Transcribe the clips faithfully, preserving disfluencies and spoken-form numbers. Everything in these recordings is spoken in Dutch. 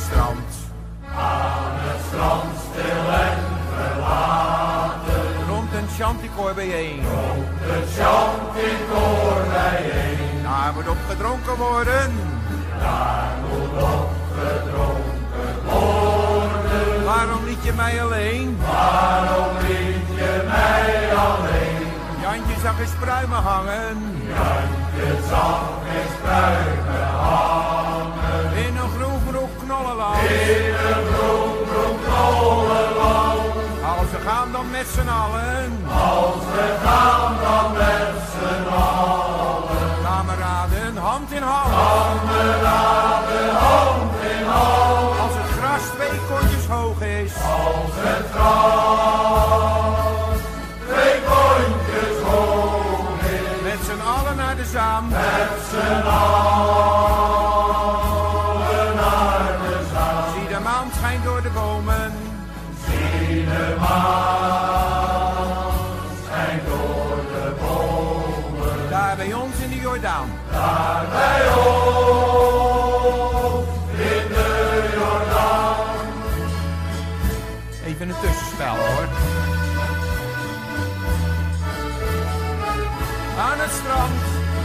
strand. Aan het strand stil en verlaten. Rond een shantykoor bijeen. Rond het shantykoor bijeen. Daar moet op gedronken worden. Daar moet op gedronken worden. Waarom liet je mij alleen? Waarom liet je mij alleen? Jantje zag eens pruimen hangen. Jantje zag eens pruimen hangen. In een groen groen knollenland. In een groen groen knollenland. Als we gaan dan met z'n allen. Als we gaan dan met z'n allen. Kameraden, hand in hand. Kameraden, hand in hand. Als het gras twee kontjes hoog is. Als het gras twee kontjes hoog is. Met z'n allen naar de zaam. Met z'n allen naar de zaal. Zie de maan schijnt door de bomen. Zie de maan schijnt door de bomen. Daar bij ons in de Jordaan. Daar bij ons in de Jordaan. Even een tussenspel hoor. Aan het strand.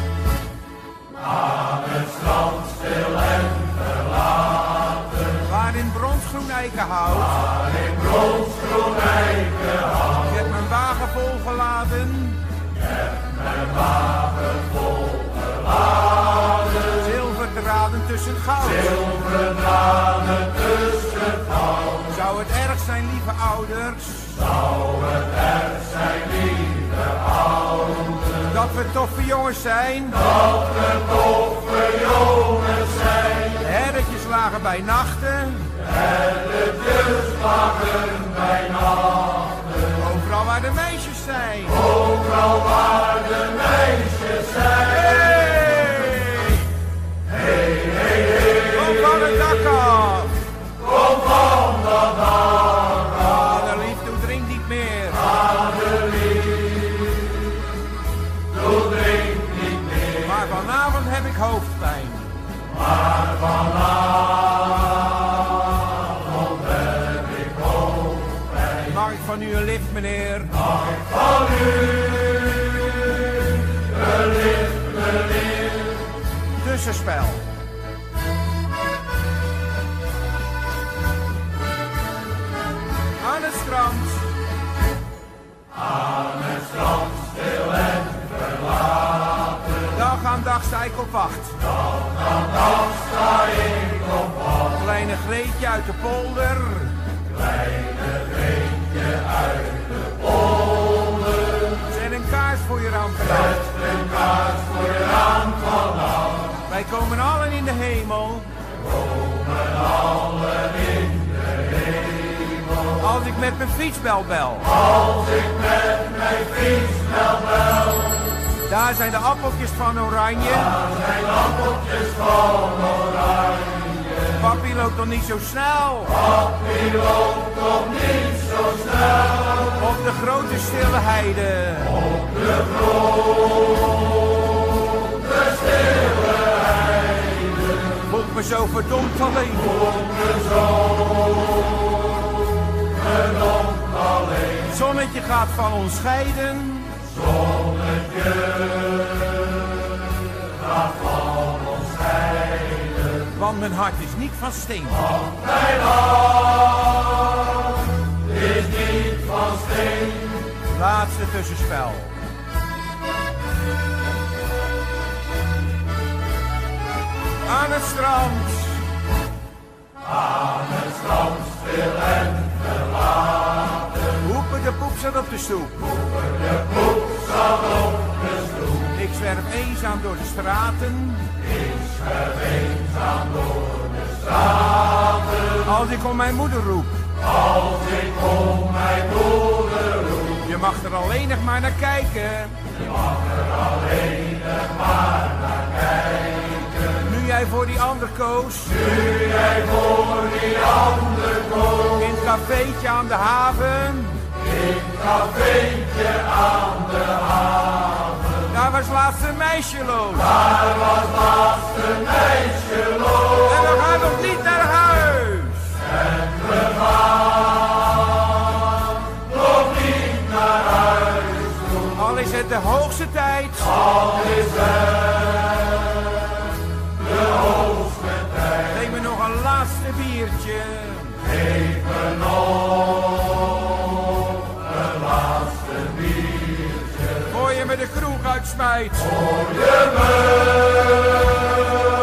Aan het strand stil en verlaten. Waar in bronsgroen eikenhout. Waar in bronsgroen eikenhout. Ik heb mijn wagen volgeladen. Ik heb mijn wagen volgeladen. Zilverdraden tussen goud. Zilverdraden tussen goud. Zou het erg zijn, lieve ouders? Zou het erg zijn, lieve ouders? Dat we toffe jongens zijn. Dat we toffe jongens zijn. De herretjes lagen bij nachten. Herretjes lagen bij nachten. Overal waar de meisjes zijn. Overal waar de meisjes zijn. Hey! Hey, hey, hey. Kom van het dak af. Kom van dat dak af. Vaderlief, doe drink niet meer. Vaderlief, doe drink niet meer. Maar vanavond heb ik hoofdpijn. Maar vanavond heb ik hoofdpijn. Mag ik van u een lift, meneer? Mag ik van u een lift, meneer? Tussenspel. Aan het strand. Aan het strand stil en verlaten. Dag aan dag sta ik op wacht. Dag aan dag sta ik op wacht. Kleine Greetje uit de polder. Kleine Greetje uit de polder. Zet een kaars voor je raam vanaf. Zet een kaars voor je raam vanaf. Wij komen allen in de hemel. Komen allen in de hemel. Als ik met mijn fietsbel bel. Als ik met mijn fietsbel bel. Daar zijn de appeltjes van oranje. Daar zijn appeltjes van oranje. Papi loopt nog niet zo snel. Papi loopt nog niet zo snel. Op de grote stille heide. Op de grote stille heide. Voelt me zo verdomd alleen. Voelt me zo verdomd alleen. Het zonnetje gaat van ons scheiden. Zonnetje gaat van ons scheiden. Want mijn hart is niet van steen. Want mijn hart is niet van steen. Laatste tussenspel. Aan het strand. Aan het strand stil en verlaten. Hoepen de poep zat op de stoep. Hoepen de poep zat op de stoep. Ik zwerf eenzaam door de straten. Ik zwerf eenzaam door de straten. Als ik om mijn moeder roep. Als ik om mijn moeder roep. Je mag er alleen nog maar naar kijken. Je mag er alleen nog maar naar kijken. Nu jij voor die ander koos. Nu jij voor die ander koos. In het cafeetje aan de haven. In het cafeetje aan de haven. Daar was laatst een meisje los. Daar was laatst een meisje los. En we gaan nog niet naar huis. is het de hoogste tijd. Al is het de hoogste tijd. Neem me nog een laatste biertje. Geef me nog een laatste biertje. Voor je me de kroeg uitsmijt. Voor je me